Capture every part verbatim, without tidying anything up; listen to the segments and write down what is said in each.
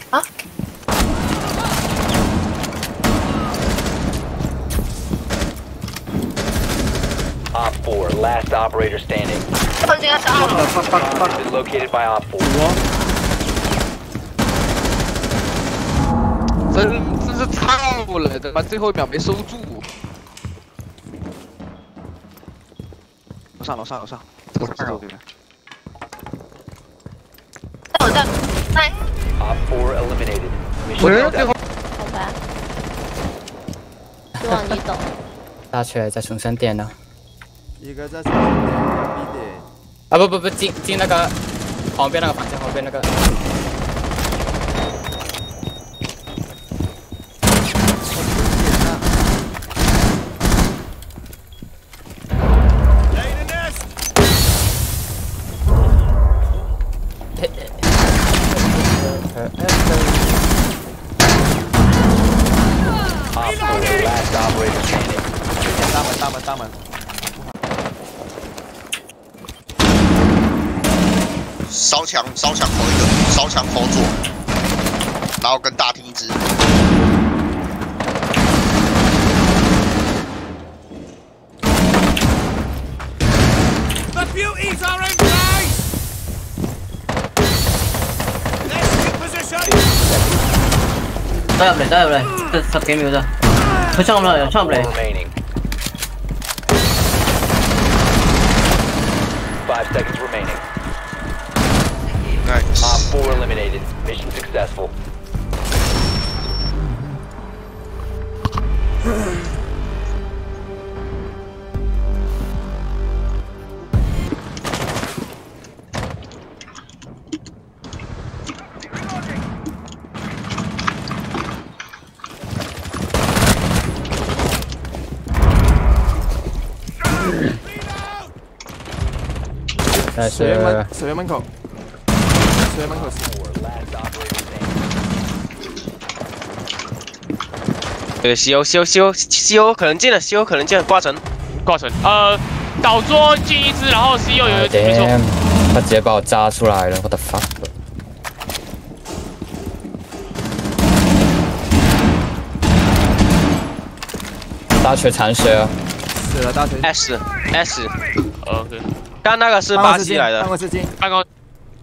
啊？ Op four, last operator standing. 放进来是二楼。 Bomb is located by Op four. 真真是操了，他妈最后一秒没收住。楼上楼上楼上，这个二楼对面。 我在，来。 Op four eliminated. 我这最后。 好吧。希望你懂。 大缺在重生店呢。 一个在重生店，一个 B 点。 啊不不不，进进那个旁边那个房间，旁边那个。 Op four, last operator standing. 大门大门大门。 烧墙，烧墙口一个，烧墙口左，然后跟大厅一只。 The beauties are in place. Let's take position. 走入嚟，走入嚟，得十幾秒咋？佢衝唔落嚟，又衝唔嚟。 Remaining. Five seconds remaining. Nice. Op four eliminated. Mission successful. 但水源门， 是水源门口，水源门口是。 Last operator standing. 这个西欧西欧西欧西欧可能进了，西欧可能进了，挂成挂成呃倒桌进一只，然后 C 又有一只，没错。 damn，他直接把我扎出来了，我的 fuck！ 大缺残血啊！ 死了大锤。 S S。 OK。 刚那个是巴西来的。 办公室进。 办公。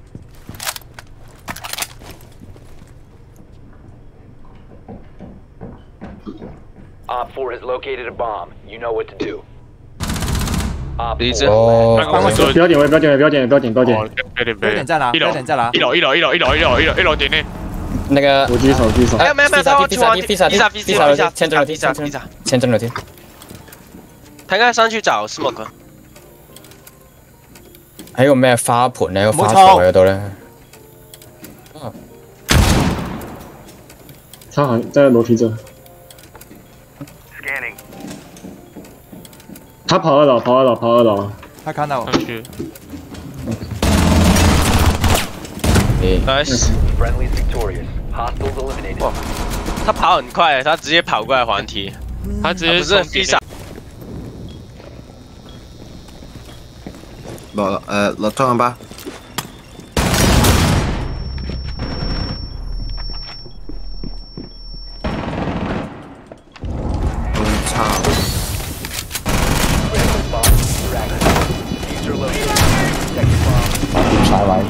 Op four has located a bomb. You know what to do. Op 一只。 哦， 办公室。 标点位，标点位，标点位，标点，标点。 标点标点在哪？ 一楼标点在哪？ 一楼一楼一楼一楼一楼一楼一楼点内。 那个我举手，举手。 没有没有没有，他要去往披萨披萨披萨披萨签证楼梯， 披萨披萨， 签证楼梯。 他应该上去找 smoke。 还有咩花盆咧？個花槽喺度咧。啊！ 他好像在楼梯这。他跑二楼，跑二楼，跑二楼。 他看到我。 上去。 Nice。 Friendly's victorious. Hostiles eliminated. 哇，他跑很快，他直接跑过来还踢， 他直接不是披萨。 落誒落裝緊吧。我操！ User located. Protect the bomb. 晒位。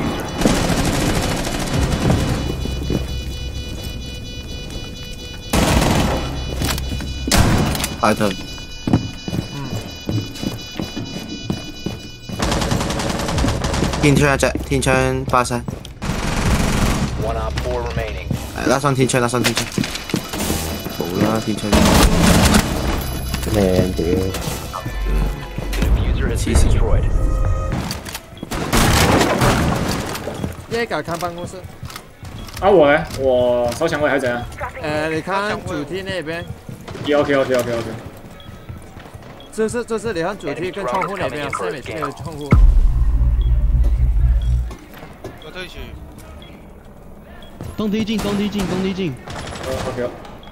大盾。 嗯。 天窗一隻，天窗巴西。 One op four remaining. 誒，拉上天窗，拉上天窗。冇啦，天窗。 咩屌 The diffuser has been destroyed. 耶改看办公室。 啊，我呢？我烧墙位还是怎样？ 呃，你看主梯那边。 OK OK OK OK。 这是这是你看主梯跟窗户那边啊，是每那个窗户。 我退去。 东梯进，东梯进，东梯进。 呃 OK。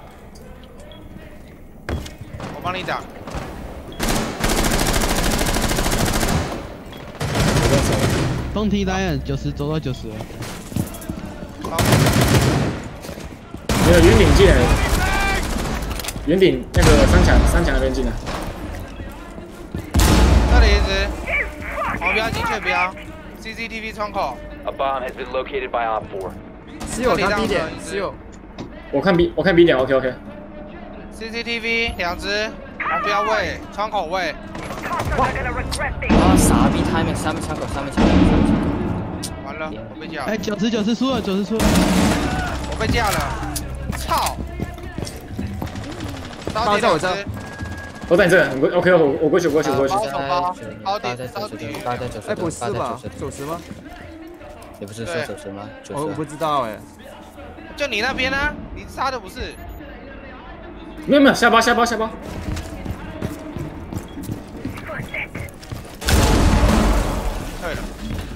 我帮你打。 东梯来九十，走到九十了。 有云顶进来，云顶那个三墙三墙那边进来。 这里一只，黄标精确标 ，C C T V 窗口。 A bomb has been located by Op four. 只有看 B 点，只有。 我看 B， 我看 B 点 ，OK OK。 C C T V 两只，黄标位，窗口位。 啊！傻逼，他们上面窗口，上面窗口，上面窗口。 完了，我被架了。 哎，九十九十输了，九十输了。 我被架了，操！ 包在我这。 都在你这，我 OK， 我我过去，我过去，我过去。 包包底，包底。 哎，不是吧？九十吗？ 你不是说九十吗？ 我不知道哎。 就你那边呢？你杀的不是？ 没有没有，下包下包下包。 退了。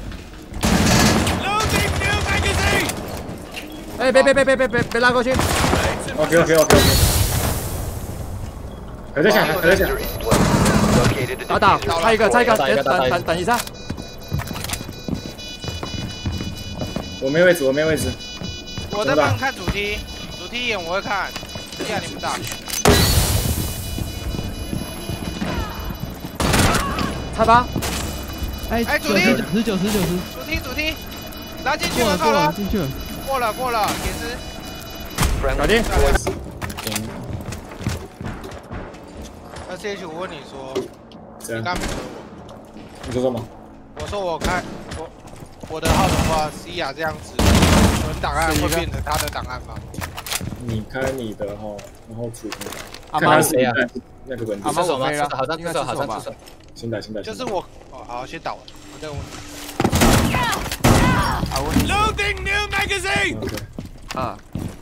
哎，别别别别别别别拉过去。 OK OK OK OK。还在下，还在下。 打打，差一个，差一个，等等等等一下。 我没位置，我没位置。 我在帮看主题，主题一眼我会看，这样你们打。 猜吧。 哎哎，主题， 九十九十九十。 主题主题，拉进去了， 靠了， 进去了。 过了过了，也是。 搞定。 那 C H 我问你说，你刚没说我。 你说什么？ 我说我看我我的号的话 ，C 亚这样子，存档案会变成他的档案吗？ 你开你的哈，然后主阿妈谁呀？那个文字。 阿妈我飞了， 好像应该是手吧？ 先打先打。 就是我哦，好，先打我，我再问。 Loading new magazine。 啊。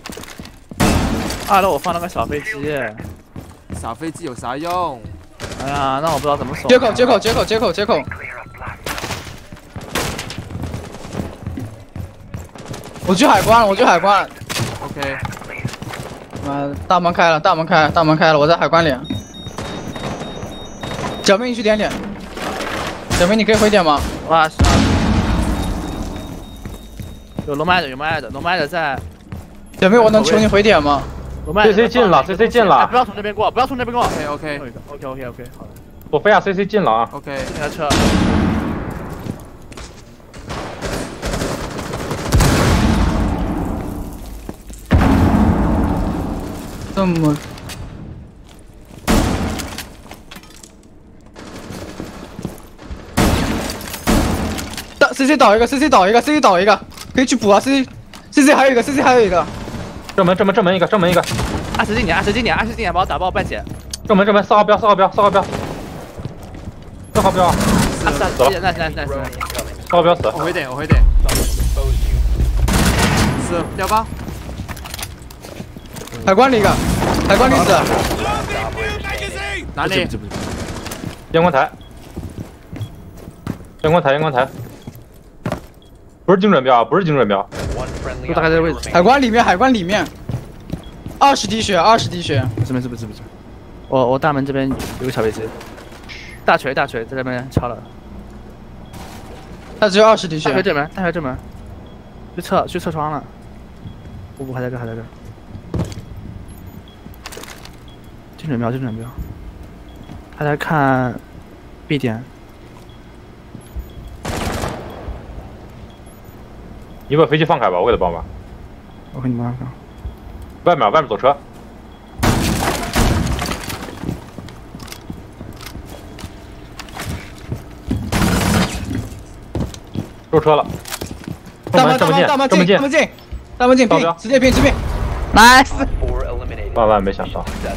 啊，那我放那个小飞机， 小飞机有啥用？ 哎呀，那我不知道怎么守。 接口接口接口接口接口。我去海关了，我去海关了。 OK。 妈，大门开了，大门开了，大门开了，我在海关里。小明，你去点点。小明，你可以回点吗？ 哇塞！有龙麦的，有龙麦的，龙麦的在。 小明，我能求你回点吗？ C C 进了 ，C C 进了， 不要从这边过，不要从这边过。 OK OK OK OK OK， 好的。 索菲亚 C C 进了啊。 OK。 那台车。 这么。倒 C C 倒一个 ，C C 倒一个 ，C C 倒一个，可以去补啊 ，C C C C 还有一个 ，C C 还有一个。 正门正门正门一个正门一个， 二十几年二十几年二十几年把我打爆半血。 正门正门四号标四号标四号标，四号标， 死了，那那那那， 四号标死。 我回点我回点。死掉吧。 海关里一个，海关里死。 哪里？ 烟光台，烟光台烟光台，不是精准标，不是精准标。 就大概这个位置。 海关里面，海关里面，二十滴血，二十滴血。 不是不是不是不是，我我大门这边有个小飞机，大锤大锤在这边敲了。 他只有二十滴血。 大锤正门，大锤正门，去侧去侧窗了。不不还在这还在这。精准瞄精准瞄，他在看 B 点。 你把飞机放开吧，我给他帮忙。 我给你帮忙。 外面，外面走车。入车了。 大门，大门，大门进，大门进，大门进，拼，直接拼，直接拼。Nice。 万万没想到。